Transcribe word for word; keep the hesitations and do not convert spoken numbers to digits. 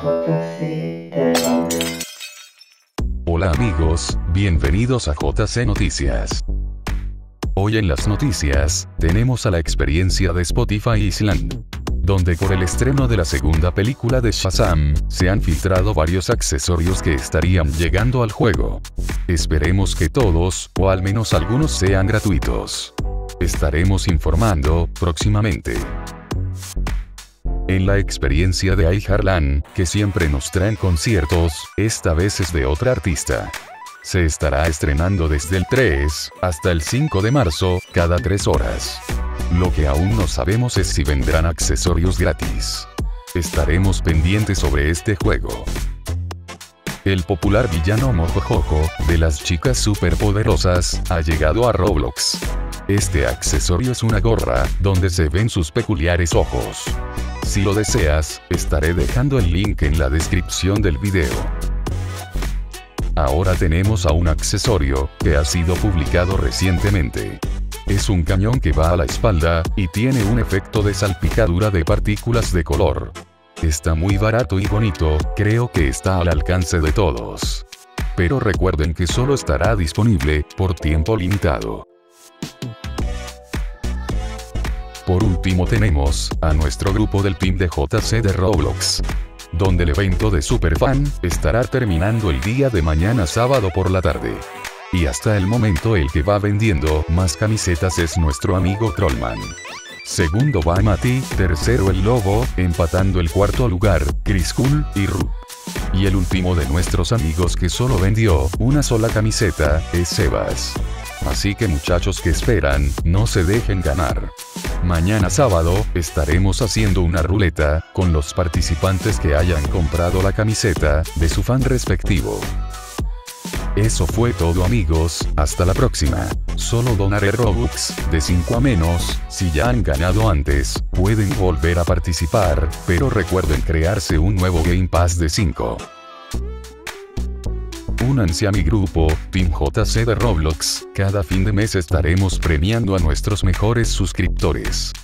J C de Roblox. Hola amigos, bienvenidos a J C Noticias. Hoy en las noticias, tenemos a la experiencia de Spotify Island, donde por el estreno de la segunda película de Shazam, se han filtrado varios accesorios que estarían llegando al juego. Esperemos que todos, o al menos algunos sean gratuitos. Estaremos informando, próximamente. En la experiencia de iHeartland, que siempre nos traen conciertos, esta vez es de otra artista. Se estará estrenando desde el tres, hasta el cinco de marzo, cada tres horas. Lo que aún no sabemos es si vendrán accesorios gratis. Estaremos pendientes sobre este juego. El popular villano Mojojojo, de las chicas superpoderosas, ha llegado a Roblox. Este accesorio es una gorra, donde se ven sus peculiares ojos. Si lo deseas, estaré dejando el link en la descripción del video. Ahora tenemos a un accesorio, que ha sido publicado recientemente. Es un cañón que va a la espalda, y tiene un efecto de salpicadura de partículas de color. Está muy barato y bonito, creo que está al alcance de todos. Pero recuerden que solo estará disponible, por tiempo limitado. Por último tenemos, a nuestro grupo del team de J C de Roblox, donde el evento de Superfan, estará terminando el día de mañana sábado por la tarde. Y hasta el momento el que va vendiendo más camisetas es nuestro amigo Trollman. Segundo va Mati, tercero el Lobo, empatando el cuarto lugar, Chris Cool y Ru. Y el último de nuestros amigos que solo vendió una sola camiseta, es Sebas. Así que muchachos que esperan, no se dejen ganar. Mañana sábado, estaremos haciendo una ruleta, con los participantes que hayan comprado la camiseta, de su fan respectivo. Eso fue todo amigos, hasta la próxima. Solo donaré Robux, de cinco a menos, si ya han ganado antes, pueden volver a participar, pero recuerden crearse un nuevo Game Pass de cinco. Únanse a mi grupo, Team J C de Roblox, cada fin de mes estaremos premiando a nuestros mejores suscriptores.